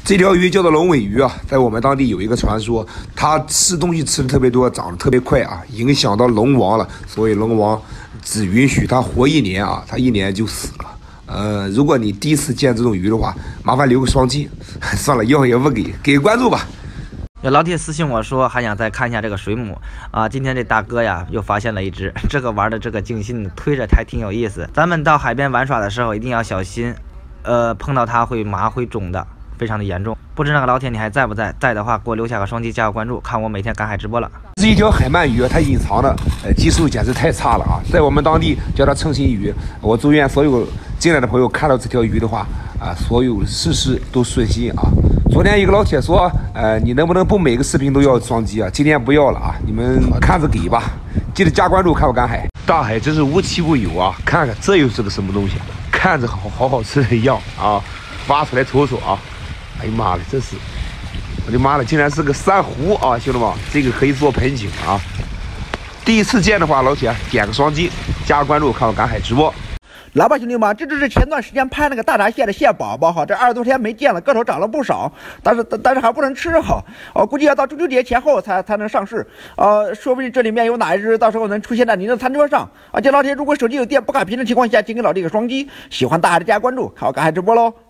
这条鱼叫做龙尾鱼啊，在我们当地有一个传说，它吃东西吃的特别多，长得特别快啊，影响到龙王了，所以龙王只允许它活1年啊，它1年就死了。如果你第一次见这种鱼的话，麻烦留个双击。算了，要也不给关注吧。 有老铁私信我说还想再看一下这个水母啊，今天这大哥呀又发现了一只，这个玩的这个尽兴，推着还挺有意思。咱们到海边玩耍的时候一定要小心，碰到它会麻会肿的。非常的严重，不知那个老铁你还在不在？在的话，给我留下个双击，加个关注，看我每天赶海直播了。 是一条海鳗鱼，它隐藏的技术简直太差了啊！在我们当地叫它称心鱼。我祝愿所有进来的朋友看到这条鱼的话啊，所有事事都顺心啊！昨天一个老铁说，你能不能不每个视频都要双击啊？今天不要了啊！你们看着给吧，记得加关注，看我赶海。大海真是无奇不有啊！看看这又是个什么东西？看着好吃的一样啊！挖出来瞅瞅啊！哎呀妈的，这是我的妈了，竟然是个珊瑚啊！兄弟们，这个可以做盆景啊！第一次见的话，老铁点个双击，加个关注，看我赶海直播。 来吧，兄弟们，这就是前段时间拍那个大闸蟹的蟹宝宝哈，这20多天没见了，个头长了不少，但是还不能吃哈，估计要到中秋节前后才能上市，说不定这里面有哪一只到时候能出现在您的餐桌上啊！这老铁如果手机有电不卡屏的情况下，请给老弟个双击，喜欢大海的加关注，看我赶海直播喽。